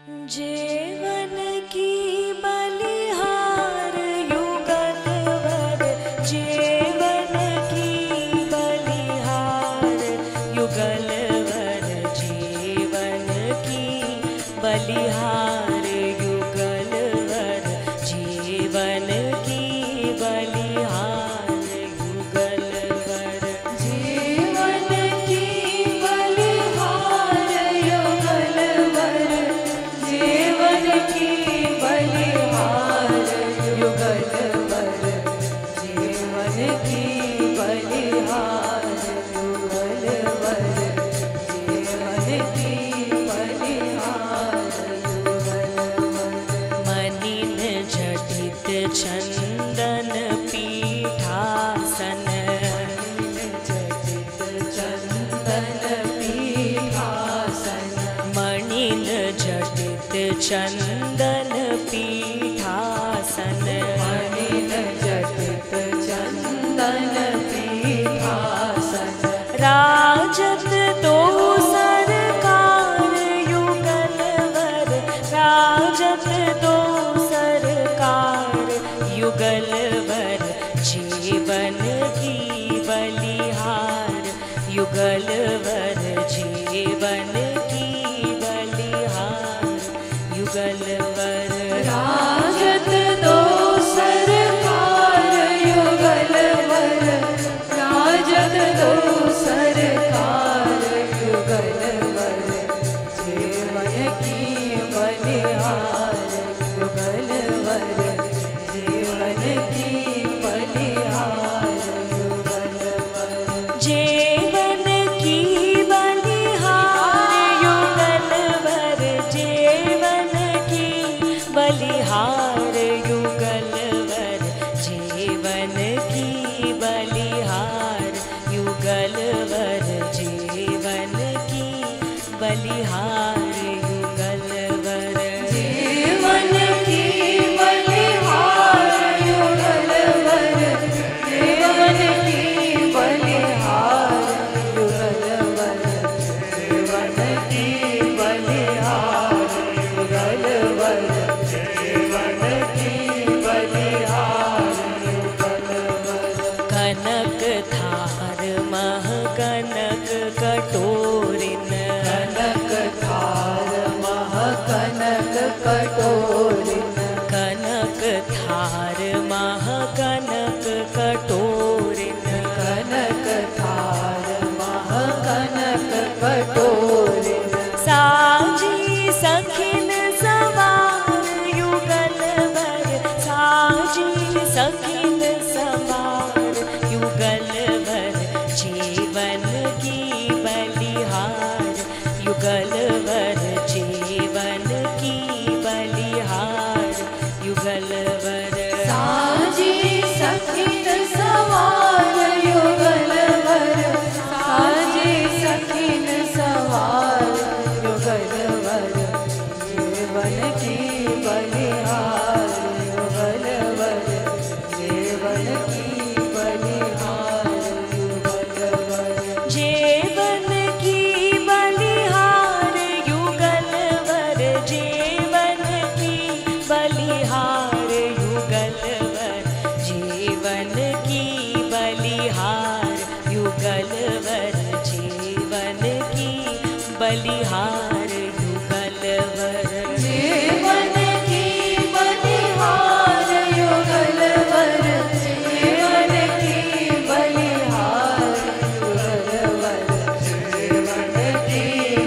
जीवन की बलिहार युगल वर, जीवन की बलिहार युगल वर, जीवन की बलिहार युगल वर, जीवन की बलिहार युगल वर, जीवन की बलिहार युगल वर, जीवन की बलिहार युगल वर, जीवन की बलिहार युगल वर, जीवन की बलिहार युगल वर। मनिन जटित चंदन पीठासन, जटित चंदन पीठासन, मणिन जटित चंदन पीठासन, मणिन जटित चंदन पीठासन, राजत तो सरकार युगल वर, राजत तो सरकार युगल वर, जीवन की बलिहार युगल वर, जीवन की बलिहार युगल वर, राजत दो सरकार युगल वर, राजत दो सरकार युगल वर, जीवन की बलिहार युगल वर, जीवन की बलिहार युगल वर, जीवन की बलिहार युगल वर, जीवन की बलिहार युगल वर, जीवन की बलिहार युगल वर, जीवन की बलिहार युगल वर, जीवन की बलिहार युगल वर, जीवन की बलिहार युगल वर, जीवन की बलिहार युगल वर, जीवन की बलिहार युगल वर। कनक थार मह कनक कटोरिन, कनक थार मह कनक कटोरिन, कनक थार मह कनक कटोरिन, कनक थार मह कनक कटोरिन, साजी सखिन सवार युगल वर, साजी सखिन सवार युगल वर, जीवन की बलिहार युगल वर, जीवन की बलिहार युगल वर, साजी सखिन सवार युगल वर, साजी सखिन सवार युगल वर, जीवन की बलिहार युगल वर, जीवन की बलिहार युगल वर, जीवन की बलिहार युगल वर, जीवन की बलिहार युगल वर, जीवन की बलिहार युगल वर, जीवन की बलिहार युगल वर, जीवन की बलिहार युगल वर, जीवन की बलिहार युगल वर, जीवन की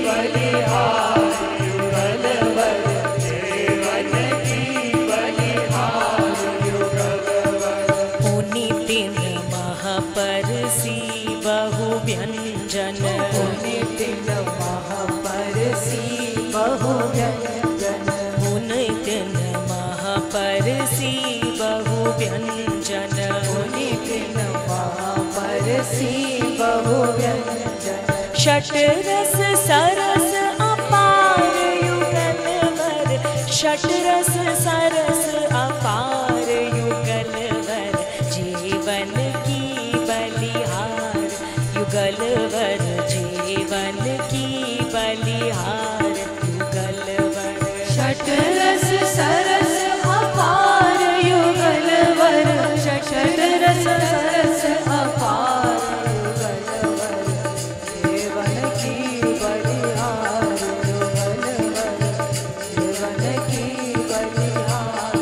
बलिहार युगल वर, जीवन की बलिहार युगल वर। पुनीतिन महापरसी बहु व्यंजन, पुनीतिन महापरसी बहु व्यंजन, पुनीतिन महापरसी बहु व्यंजन, पुनीतिन महापरसी बहु व्यंजन, षटरस सरस अपार युगल वर, षटरस सरस अपार युगल वर, जीवन की बलिहार युगल वर, जीवन की बलिहार युगल वर। षट रस सरस अपार युगलवर षट रस सरस अपार युगलवर जीवन की बलिहार युगलवर जीवन की बलिहार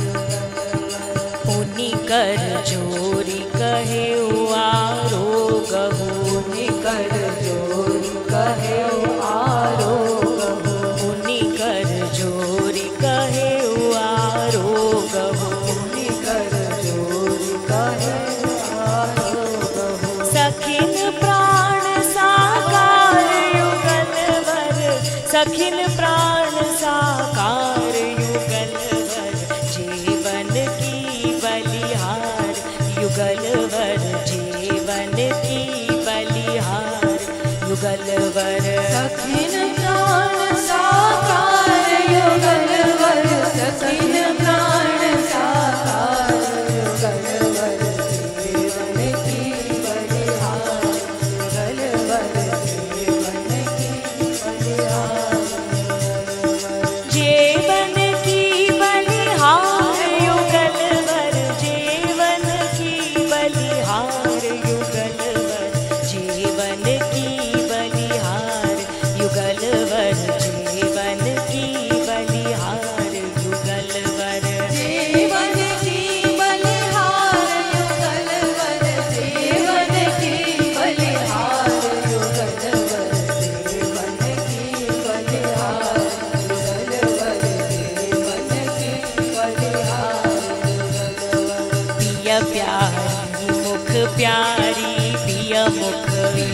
पुनि कर जोरी कहे आरोग पुनि कर जोरी कहे आरोग पुनि कर जोरी कहे आरोग पुनि कर जोरी कहे आरोग सखिन प्राण साकार युगलवर सखिन प्राण साकार युगलवर जीवन की बलिहार युगलवर जीवन की बलिहार युगलवर सखिन प्राण साकार युगलवर सखिन प्राण साकार युगलवर जीवन की बलिहार युगलवर जीवन की बलिहार जीवन की बलिहार युगलवर जीवन की बलिहार युगलवर जीवन की बलिहार युगलवर जीवन की बलिहार युगलवर जीवन की बलिहार युगलवर जीवन की बलिहार युगलवर जीवन की बलिहार युगलवर जीवन की बलिहार पिय प्यारी मुख प्यारी पिय मुख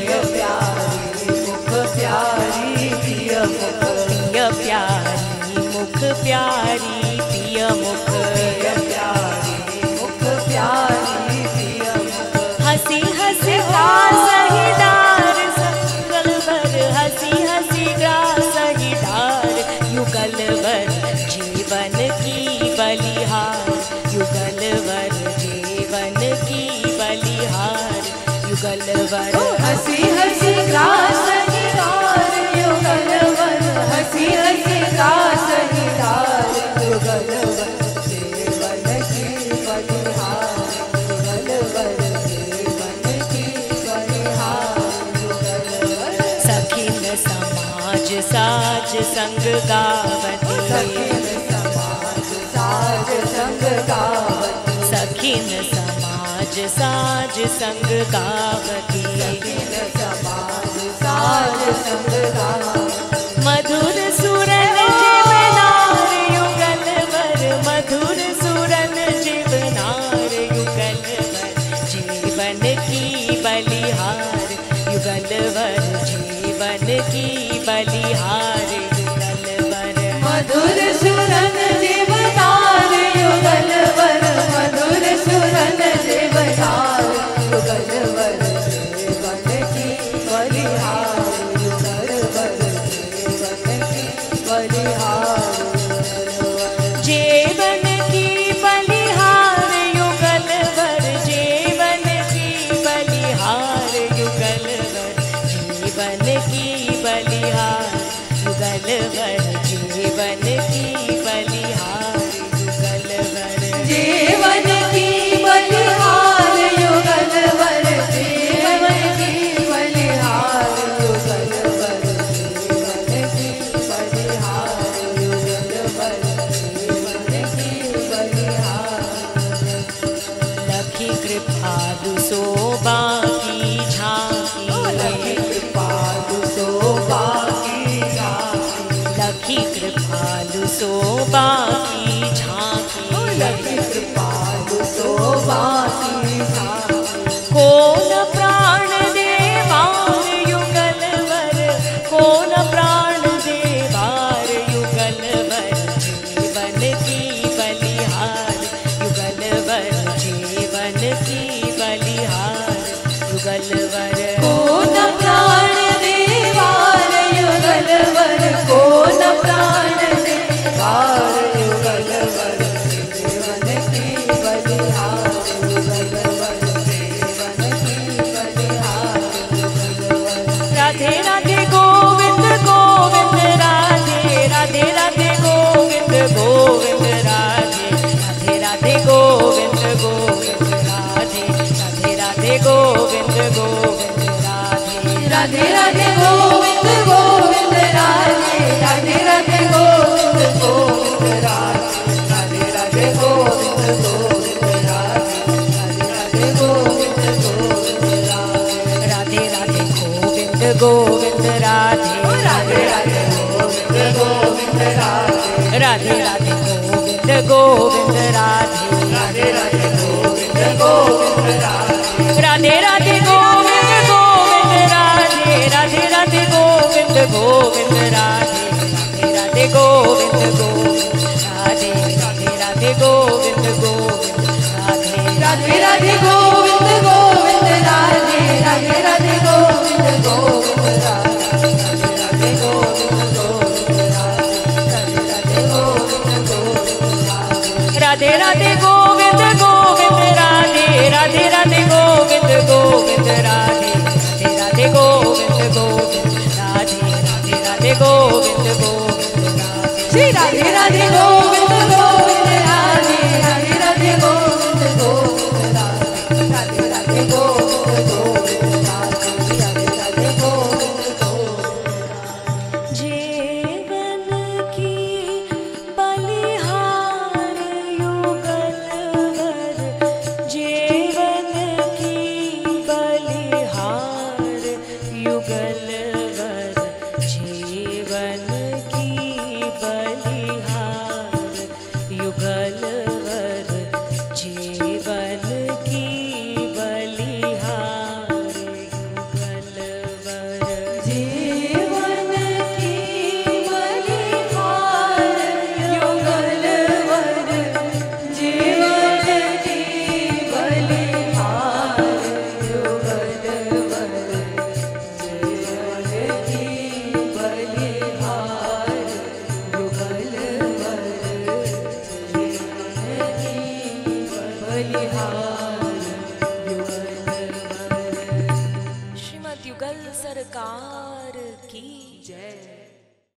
प्यारी मुख प्यारी पिय मुख प्यारी मुख प्यारी पिय मुख प्यारी मुख प्यारी पिय मुख हसी हसी ग्रास हिदार युगलवर हसी हसी ग्रास हिदार युगलवर जीवन की बलिहार युगलवर जीवन की बलिहार युगलवर हसी हसी ग्रास हिदार युगलवर हसी हसी ग्रास हिदार युगलवर जीवन की बलिहार युगलवर जीवन की बलिहार युगलवर सखिन समाज साज संग गावती सखिन समाज साज संग गावती सखिन समाज साज संग गावती सखिन समाज साज संग गावती मधुर सुरन जीवनार युगलवर मधुर सुरन जीवनार युगलवर जीवन की बलिहार युगलवर जीवन की बलिहार युगलवर मधुर सुरन जीवनार युगलवर मधुर सुरन जीवनार युगलवर जीवन की बलिहार युगलवर जीवन की बलिहार जीवन की बलिहार युगलवर जीवन की बलिहार युगलवर जीवन की बलिहार युगलवर जीवन की बलिहार युगलवर जीवन की बलिहार युगलवर जीवन की बलिहार युगलवर जीवन की बलिहार युगलवर जीवन की बलिहार लखी कृपालु शोभा की झांकी लखी कृपालु शोभा की झांकी लखी कृपालु शोभा की झांकी लखी कृपालु शोभा की झांकी कौन प्राण देवार युगलवर कौन प्राण देवार युगलवर जीवन की बलिहार युगलवर जीवन की बलिहार युगलवर कौन प्राण देवार युगलवर कौन प्राण देवार युगलवर जीवन की बलिहार युगलवर जीवन की बलिहार राधे राधे गोविंद गोविंद राधे राधे राधे गोविंद राधे राधे गोविंद गोविंद राधे राधे राधे गोविंद गोविंद राधे राधे राधे गोविंद गोविंद राधे राधे राधे गोविंद गोविंद राधे राधे गोविंद गोविंद राधे राधे राधे गोविंद गोविंद राधे राधे राधे गोविंद गोविंद राधे राधे राधे गोविंद गोविंद राधे राधे गोविंद गोविंद राधे राधे गोविंद गोविंद राधे राधे राधे गोविंद गोविंद राधे राधे राधे गोविंद गोविंद राधे राधे राधे गोविंद गोविंद राधे श्री राधे राधे